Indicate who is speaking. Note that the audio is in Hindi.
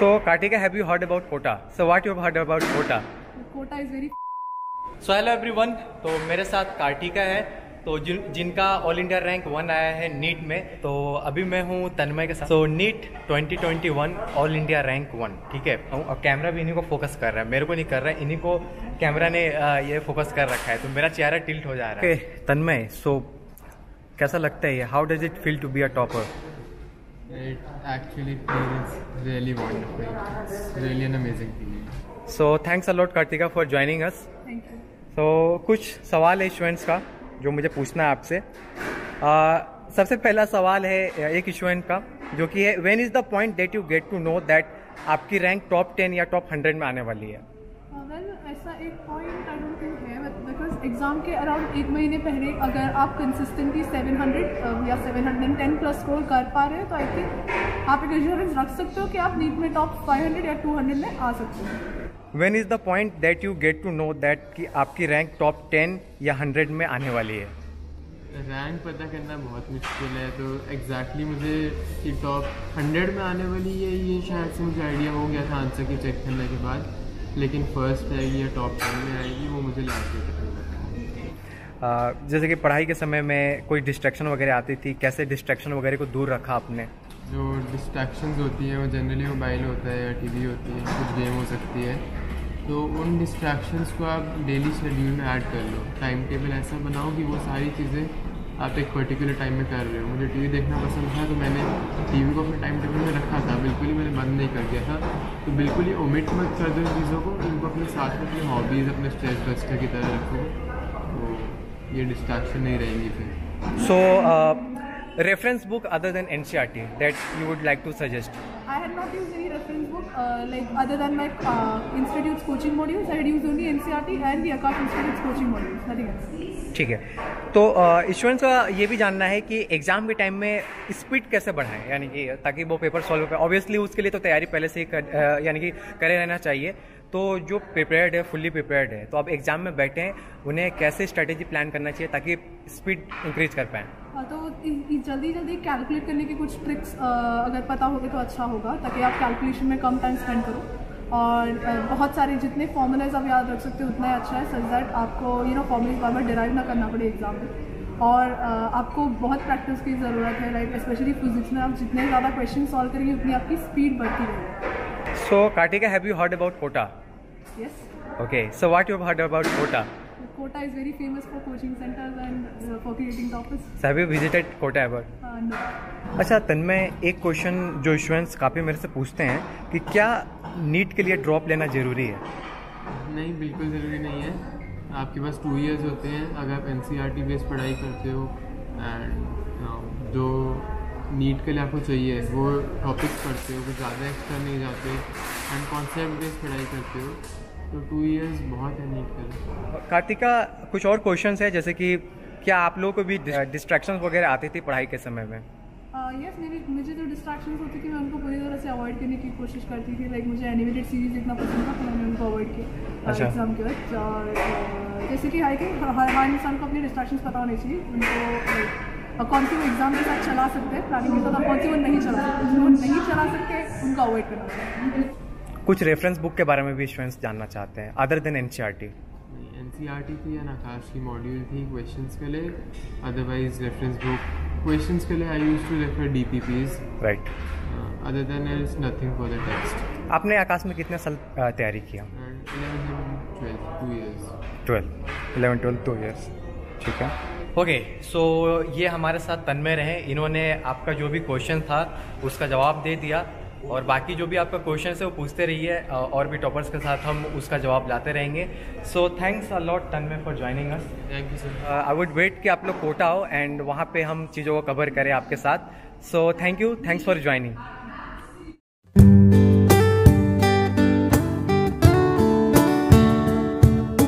Speaker 1: So, Kartika, have you heard about Kota? So, what you have heard about Kota?
Speaker 2: Kota is very.
Speaker 1: So, hello everyone. तो मेरे साथ कार्तिका है, तो जिनका ऑल इंडिया रैंक 1 आया है नीट में। तो अभी मैं हूँ तन्मय के साथ। तो नीट 2021 ऑल इंडिया रैंक 1, ठीक है। और कैमरा भी इन्हीं को फोकस कर रहा है, मेरे को नहीं कर रहा है, इन्हीं को कैमरा ने ये फोकस कर रखा है, तो मेरा चेहरा टिल्ट हो जा रहा है। तन्मय, सो कैसा लगता है ये? How does it feel to be a topper?
Speaker 3: It actually feels really wonderful. It's really an amazing feeling.
Speaker 1: So thanks a lot Kartika for joining us.
Speaker 2: Thank you.
Speaker 1: So कुछ सवाल है स्टूडेंट्स का जो मुझे पूछना है आपसे। सबसे पहला सवाल है एक स्टूडेंट का, जो कि है when is the point that you get to know that आपकी रैंक टॉप 10 या टॉप 100 में आने वाली है?
Speaker 2: ऐसा एक पॉइंट आई डोंट थिंक है, बिकॉज एग्जाम के अराउंड 1 महीने पहले अगर आप कंसिस्टेंटली 700 या 710 प्लस स्कोर कर पा रहे हैं तो आई थिंक आप एक एश्योरेंस रख सकते हो कि आप नीट में टॉप 500 या 200 में आ सकते हैं।
Speaker 1: When is the point that you get to know that कि आपकी रैंक टॉप 10 या 100 में आने वाली है?
Speaker 3: रैंक पता करना बहुत मुश्किल है, तो एग्जैक्टली मुझे कि टॉप 100 में आने वाली है ये शायद से मुझे आइडिया हो गया था आंसर की चेक करने के बाद, लेकिन फर्स्ट आएगी या टॉप 10 में आएगी वो मुझे लास्ट में पता है।
Speaker 1: जैसे कि पढ़ाई के समय में कोई डिस्ट्रैक्शन वगैरह आती थी, कैसे डिस्ट्रैक्शन वगैरह को दूर रखा आपने?
Speaker 3: जो डिस्ट्रैक्शंस होती हैं वो जनरली मोबाइल होता है या टीवी होती है, कुछ गेम हो सकती है, तो उन डिस्ट्रैक्शंस को आप डेली शेड्यूल में ऐड कर लो। टाइम टेबल ऐसा बनाओ कि वो सारी चीज़ें आप एक पर्टिकुलर टाइम में कर रहे हो। मुझे टीवी देखना पसंद था तो मैंने टीवी को अपने टाइम टेबल में रखा था, बिल्कुल ही मैंने बंद नहीं कर दिया था। तो बिल्कुल ही ओमिट मत कर दो इन चीज़ों को, इनको अपने साथ में अपनी हॉबीज़, अपने स्ट्रेस बस्टर की तरह रखो, तो ये डिस्ट्रैक्शन नहीं रहेंगी फिर।
Speaker 1: सो reference book other than NCERT that you would like to suggest?
Speaker 2: I had not used any reference book like other than my institute's coaching modules. I had used only NCERT and the Akash Institute's coaching modules, nothing else.
Speaker 1: ठीक है, तो स्टूडेंट्स का ये भी जानना है कि एग्जाम के टाइम में स्पीड कैसे बढ़ाएं, यानी कि ताकि वो पेपर सॉल्व कर। ऑब्वियसली उसके लिए तो तैयारी पहले से ही यानी कि करे रहना चाहिए। तो जो प्रिपेयर्ड है, फुल्ली प्रिपेयर्ड है, तो अब एग्जाम में बैठे हैं, उन्हें कैसे स्ट्रेटेजी प्लान करना चाहिए ताकि स्पीड इंक्रीज कर पाएँ?
Speaker 2: तो जल्दी कैलकुलेट करने की कुछ ट्रिक्स अगर पता होगी तो अच्छा होगा, ताकि आप कैलकुलेशन में कम टाइम स्पेंड करो। और बहुत सारे जितने फॉर्मूलाज आप याद रख सकते हो उतना ही अच्छा है, सच दैट आपको फॉर्मूलाज बार बार डिराइव ना करना पड़े एग्जाम में। और आपको बहुत प्रैक्टिस की ज़रूरत है, लाइक स्पेशली फिजिक्स में आप जितने ज़्यादा क्वेश्चन सॉल्व करेंगे उतनी आपकी स्पीड बढ़ती रहेगी।
Speaker 1: So Kartika, have you heard about Kota?
Speaker 2: Yes.
Speaker 1: Okay, so what you have heard about Kota?
Speaker 2: Kota is very famous for coaching centers and for creating toppers.
Speaker 1: So have you visited Kota ever?
Speaker 2: No.
Speaker 1: अच्छा तन्मय, एक क्वेश्चन जो स्टूडेंट्स काफ़ी मेरे से पूछते हैं कि क्या नीट के लिए ड्रॉप लेना ज़रूरी है?
Speaker 3: नहीं, बिल्कुल ज़रूरी नहीं है। आपके पास 2 ईयर्स होते हैं। अगर आप NCERT बेस्ड पढ़ाई करते हो एंड जो नीट के लिए आपको चाहिए वो टॉपिक्स पढ़ते हो, कुछ ज़्यादा एक्स्ट्रा नहीं जाते एंड कॉन्सेप्ट बेस्ड पढ़ाई करते हो, तो 2 ईयर्स बहुत है नीट के लिए।
Speaker 1: कार्तिका, कुछ और क्वेश्चंस है, जैसे कि क्या आप लोगों को भी डिस्ट्रैक्शंस वगैरह आती थी पढ़ाई के समय में?
Speaker 2: यस, मुझे जो डिस्ट्रैक्शंस होती थी मैं उनको पूरी तरह से अवॉइड करने की कोशिश करती थी। लाइक मुझे एनिमेटेड सीरीज देखना पसंद था, तो मैंने उनको अवॉइड किया एग्जाम के वक्त। और जैसे कि आई थिंक हर इंसान को अपनी डिस्ट्रैक्शंस पता होनी चाहिए, उनको कौन सी वो एग्जाम के साथ चला सकते हैं प्लानिंग के साथ, कौन सी वो नहीं चला सकते, जो नहीं चला सकते उनको अवॉइड करना चाहिए।
Speaker 1: कुछ रेफरेंस बुक के बारे में भी स्टूडेंट्स जानना चाहते हैं अदर देन NCERT?
Speaker 3: NCERT थी या आकाश की मॉड्यूल थी क्वेश्चंस के लिए, अदरवाइज रेफरेंस बुक क्वेश्चंस के लिए I used to refer DPPs,
Speaker 1: right.
Speaker 3: Other than it's nothing for the text.
Speaker 1: आपने आकाश में कितने साल तैयारी किया? 11, 12 2 ईयर्स, ठीक है। ओके, सो ये हमारे साथ तन्मय रहे, इन्होंने आपका जो भी क्वेश्चन था उसका जवाब दे दिया, और बाकी जो भी आपका क्वेश्चन है वो पूछते रहिए, और भी टॉपर्स के साथ हम उसका जवाब लाते रहेंगे। So thanks a lot Tanmay for joining us.
Speaker 3: Thank you sir.
Speaker 1: I would wait कि आप लोग कोटा हो एंड वहाँ पे हम चीज़ों को कवर करें आपके साथ। So thank you, thanks for joining.